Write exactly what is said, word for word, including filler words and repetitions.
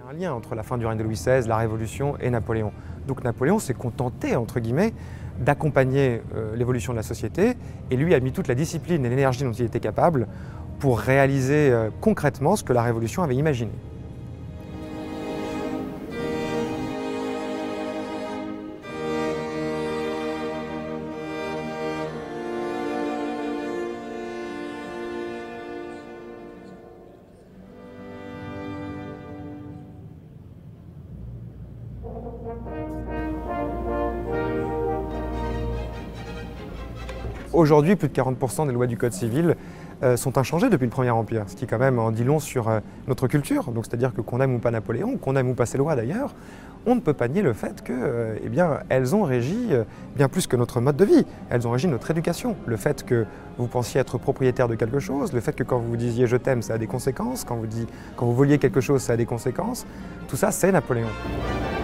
un lien entre la fin du règne de Louis seize, la Révolution et Napoléon. Donc Napoléon s'est contenté, entre guillemets, d'accompagner euh, l'évolution de la société et lui a mis toute la discipline et l'énergie dont il était capable pour réaliser euh, concrètement ce que la Révolution avait imaginé. Aujourd'hui, plus de quarante pour cent des lois du Code civil euh, sont inchangées depuis le Premier Empire, ce qui quand même en dit long sur euh, notre culture. Donc, c'est-à-dire que qu'on aime ou pas Napoléon, qu'on aime ou pas ces lois d'ailleurs, on ne peut pas nier le fait que, euh, eh bien, elles ont régi euh, bien plus que notre mode de vie. Elles ont régi notre éducation. Le fait que vous pensiez être propriétaire de quelque chose, le fait que quand vous vous disiez je t'aime, ça a des conséquences, quand vous, dit, quand vous vouliez quelque chose, ça a des conséquences, tout ça, c'est Napoléon.